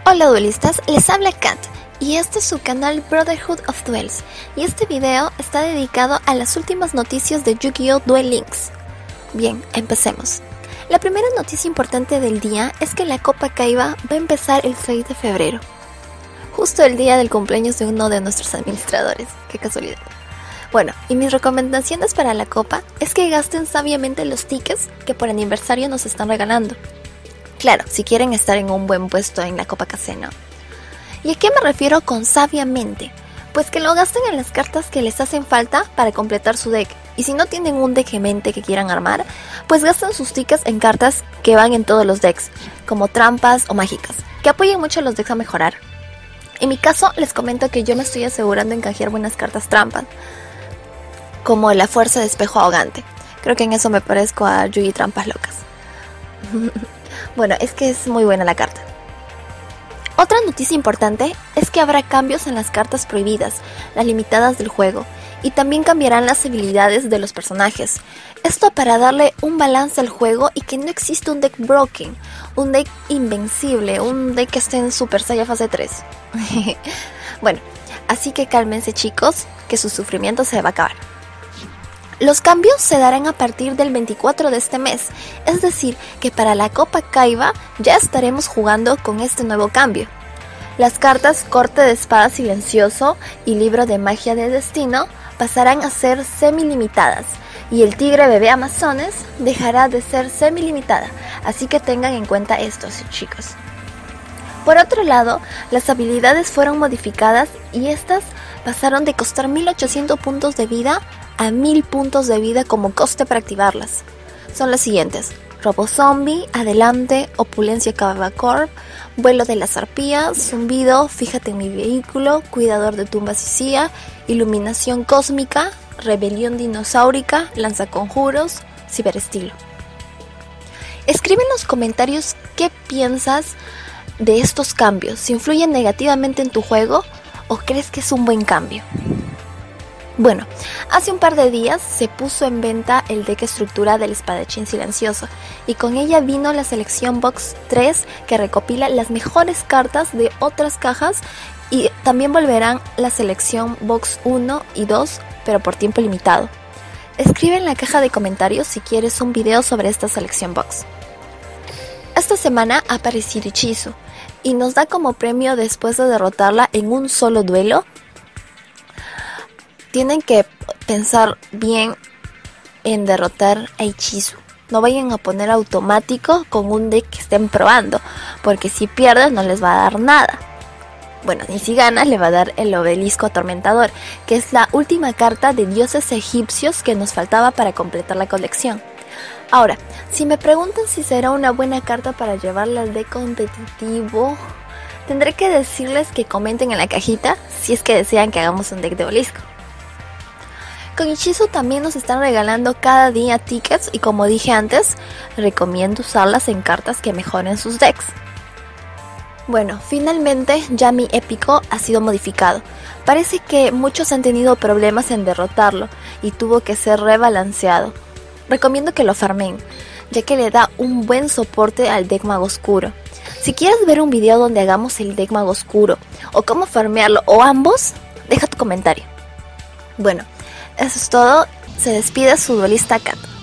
Hola duelistas, les habla Kat y este es su canal Brotherhood of Duels y este video está dedicado a las últimas noticias de Yu-Gi-Oh! Duel Links. Bien, empecemos. La primera noticia importante del día es que la Copa Kaiba va a empezar el 6 de febrero, justo el día del cumpleaños de uno de nuestros administradores, qué casualidad. Bueno, y mis recomendaciones para la Copa es que gasten sabiamente los tickets que por aniversario nos están regalando. Claro, si quieren estar en un buen puesto en la Copa KC, ¿no? ¿Y a qué me refiero con sabiamente? Pues que lo gasten en las cartas que les hacen falta para completar su deck. Y si no tienen un deck en mente que quieran armar, pues gasten sus tickets en cartas que van en todos los decks, como trampas o mágicas, que apoyen mucho a los decks a mejorar. En mi caso, les comento que yo me estoy asegurando en canjear buenas cartas trampas, como la fuerza de espejo ahogante. Creo que en eso me parezco a Yugi Trampas Locas. Bueno, es que es muy buena la carta. Otra noticia importante es que habrá cambios en las cartas prohibidas, las limitadas del juego, y también cambiarán las habilidades de los personajes. Esto para darle un balance al juego y que no exista un deck broken, un deck invencible, un deck que esté en Super Saiyan fase 3. Bueno, así que cálmense chicos, que su sufrimiento se va a acabar. Los cambios se darán a partir del 24 de este mes, es decir, que para la Copa Kaiba ya estaremos jugando con este nuevo cambio. Las cartas Corte de Espada Silencioso y Libro de Magia de Destino pasarán a ser semi-limitadas, y el Tigre Bebé Amazones dejará de ser semi-limitada, así que tengan en cuenta esto, chicos. Por otro lado, las habilidades fueron modificadas y estas pasaron de costar 1800 puntos de vida a 1000 puntos de vida como coste para activarlas. Son las siguientes: Robo Zombie, Adelante, Opulencia Cavacorp, Vuelo de las Arpías, Zumbido, Fíjate en mi vehículo, Cuidador de tumbas y Cia, Iluminación Cósmica, Rebelión Dinosaurica, Lanzaconjuros, Ciberestilo. Escribe en los comentarios qué piensas de estos cambios, si influyen negativamente en tu juego o crees que es un buen cambio. Bueno, hace un par de días se puso en venta el deck estructura del Espadachín Silencioso y con ella vino la selección Box 3 que recopila las mejores cartas de otras cajas y también volverán la selección Box 1 y 2 pero por tiempo limitado. Escribe en la caja de comentarios si quieres un video sobre esta selección Box. Esta semana ha aparecido Ichizu y nos da como premio después de derrotarla en un solo duelo. Tienen que pensar bien en derrotar a Ichizu. No vayan a poner automático con un deck que estén probando, porque si pierdes no les va a dar nada. Bueno, y si ganas le va a dar el Obelisco Atormentador, que es la última carta de dioses egipcios que nos faltaba para completar la colección. Ahora, si me preguntan si será una buena carta para llevarla al deck competitivo, tendré que decirles que comenten en la cajita si es que desean que hagamos un deck de Obelisco. Con Ichizu también nos están regalando cada día tickets y como dije antes, recomiendo usarlas en cartas que mejoren sus decks. Bueno, finalmente ya mi épico ha sido modificado. Parece que muchos han tenido problemas en derrotarlo y tuvo que ser rebalanceado. Recomiendo que lo farmen, ya que le da un buen soporte al deck Mago Oscuro. Si quieres ver un video donde hagamos el deck Mago Oscuro o cómo farmearlo o ambos, deja tu comentario. Bueno, eso es todo. Se despide su duelista Kat.